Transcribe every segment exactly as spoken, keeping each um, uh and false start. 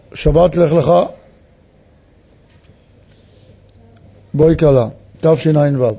שבת לך לך, בואי קלה, תשע"ו.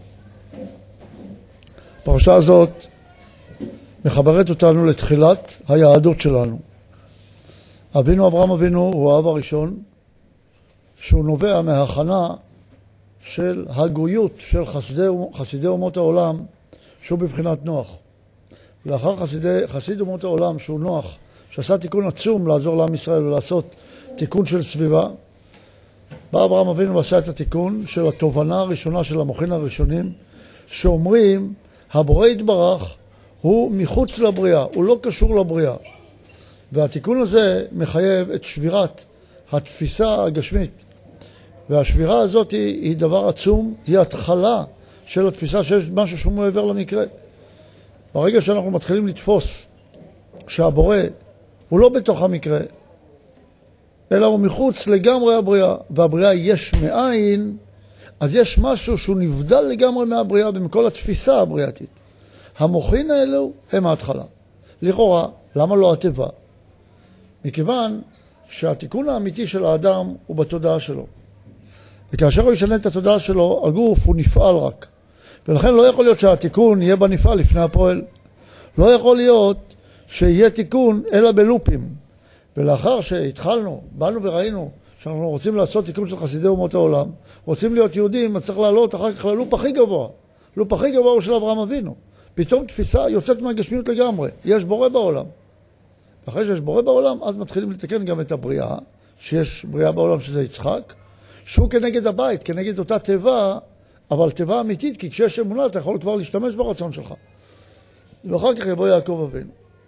הפרשה הזאת מחברת אותנו לתחילת היהדות שלנו. אבינו אברהם אבינו הוא האב הראשון, שהוא נובע מההכנה של הגויות של חסידי, חסידי אומות העולם, שהוא בבחינת נוח. לאחר חסידי, חסיד אומות העולם, שהוא נוח, שעשה תיקון עצום לעזור לעם ישראל ולעשות תיקון של סביבה, בא אברהם אבינו ועשה את התיקון של התובנה הראשונה של המוחין הראשונים, שאומרים, הבורא יתברך הוא מחוץ לבריאה, הוא לא קשור לבריאה. והתיקון הזה מחייב את שבירת התפיסה הגשמית. והשבירה הזאת היא, היא דבר עצום, היא התחלה של התפיסה שיש משהו שהוא מעבר למקרה. ברגע שאנחנו מתחילים לתפוס שהבורא הוא לא בתוך המקרה, אלא הוא מחוץ לגמרי הבריאה, והבריאה יש מאין, אז יש משהו שהוא נבדל לגמרי מהבריאה ומכל התפיסה הבריאתית. המוחין האלו הם ההתחלה. לכאורה, למה לא הטבע? מכיוון שהתיקון האמיתי של האדם הוא בתודעה שלו. וכאשר הוא ישנה את התודעה שלו, הגוף הוא נפעל רק. ולכן לא יכול להיות שהתיקון יהיה בנפעל לפני הפועל. לא יכול להיות שיהיה תיקון אלא בלופים. ולאחר שהתחלנו, באנו וראינו שאנחנו רוצים לעשות תיקון של חסידי אומות העולם, רוצים להיות יהודים, אז צריך לעלות אחר כך ללופ הכי גבוה. לופ הכי גבוה הוא של אברהם אבינו. פתאום תפיסה יוצאת מהגשמיות לגמרי. יש בורא בעולם. אחרי שיש בורא בעולם, אז מתחילים לתקן גם את הבריאה, שיש בריאה בעולם שזה יצחק, שהוא כנגד הבית, כנגד אותה טבע, אבל טבע אמיתית, כי כשיש אמונה אתה יכול כבר להשתמש ברצון שלך. ואחר כך יבוא יעקב אבינו.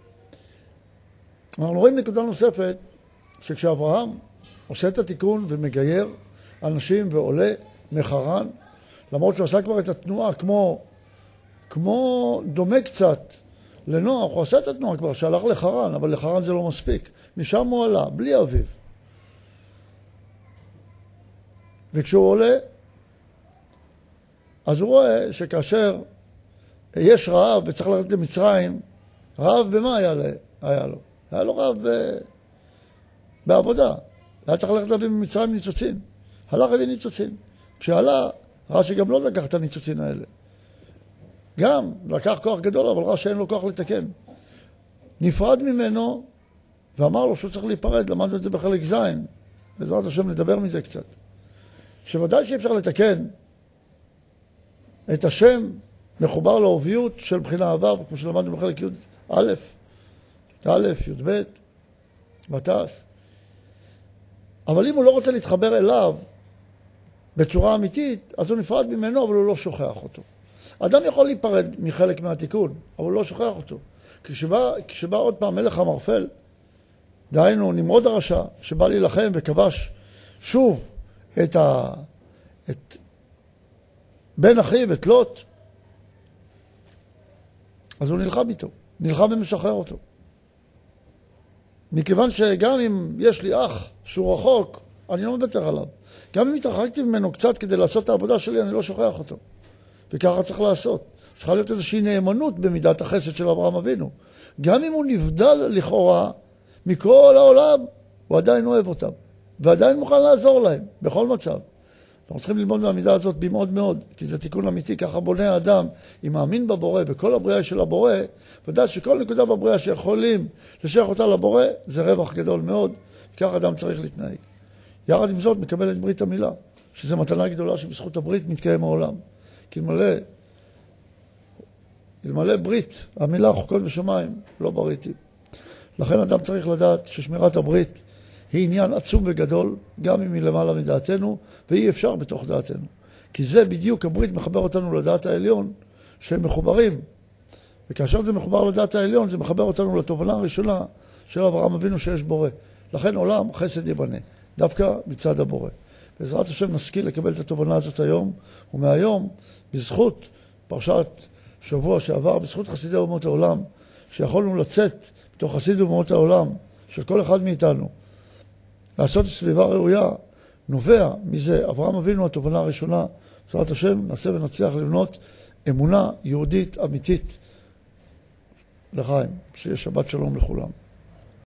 אנחנו רואים נקודה נוספת, שכשאברהם עושה את התיקון ומגייר אנשים ועולה מחרן, למרות שהוא עשה כבר את התנועה כמו, כמו דומה קצת לנוח, הוא עושה את התנועה כבר שהלך לחרן, אבל לחרן זה לא מספיק. משם הוא עלה, בלי אביו. וכשהוא עולה, אז הוא רואה שכאשר יש רעב וצריך לרדת למצרים, רעב במה היה, היה לו? היה לו רעב ב... בעבודה. היה צריך ללכת להביא ממצרים ניצוצין. הלך הביא ניצוצין. כשעלה, ראה שגם לא לקח את הניצוצין האלה. גם לקח כוח גדול, אבל ראה שאין לו כוח לתקן. נפרד ממנו ואמר לו שהוא צריך להיפרד. למדנו את זה בחלק זין. בעזרת השם נדבר מזה קצת. שוודאי שאפשר לתקן את השם מחובר לאוביות של בחינה עבר, כמו שלמדנו בחלק י' א', א', י' ב', בתעש. אבל אם הוא לא רוצה להתחבר אליו בצורה אמיתית, אז הוא נפרד ממנו, אבל הוא לא שוכח אותו. אדם יכול להיפרד מחלק מהתיקון, אבל הוא לא שוכח אותו. כשבא, כשבא עוד פעם מלך המרפל, דהיינו נמרוד הרשע, שבא להילחם וכבש שוב את, ה... את בן אחיו, את לוט, אז הוא נלחם איתו, נלחם ומשחרר אותו. מכיוון שגם אם יש לי אח שהוא רחוק, אני לא מוותר עליו. גם אם התרחקתי ממנו קצת כדי לעשות את העבודה שלי, אני לא שוכח אותו. וככה צריך לעשות. צריכה להיות איזושהי נאמנות במידת החסד של אברהם אבינו. גם אם הוא נבדל לכאורה מכל העולם, הוא עדיין אוהב אותם. ועדיין מוכן לעזור להם, בכל מצב. אנחנו צריכים ללמוד מהמידה הזאת במאוד מאוד, כי זה תיקון אמיתי, ככה בונה האדם, אם מאמין בבורא, בכל הבריאה של הבורא, ודעת שכל נקודה בבריאה שיכולים לשייך אותה לבורא, זה רווח גדול מאוד, וכך אדם צריך להתנהג. יחד עם זאת מקבל את ברית המילה, שזו מתנה גדולה שבזכות הברית מתקיים העולם. כי אלמלא, אלמלא ברית, המילה חוקות בשמיים, לא בריתי. לכן אדם צריך לדעת ששמירת הברית היא עניין עצום וגדול, גם אם היא למעלה מדעתנו, ואי אפשר בתוך דעתנו. כי זה בדיוק, הברית מחבר אותנו לדעת העליון, שהם מחוברים. וכאשר זה מחובר לדעת העליון, זה מחבר אותנו לתובנה הראשונה של אברהם אבינו שיש בורא. לכן עולם חסד יבנה, דווקא מצד הבורא. בעזרת השם נשכיל לקבל את התובנה הזאת היום, ומהיום, בזכות פרשת שבוע שעבר, בזכות חסידי אומות העולם, שיכולנו לצאת בתוך חסיד אומות העולם, של כל אחד מאיתנו, לעשות סביבה ראויה, נובע מזה. אברהם אבינו, התובנה הראשונה, בעזרת השם, נעשה ונצליח לבנות אמונה יהודית אמיתית לחיים. שיהיה שבת שלום לכולם.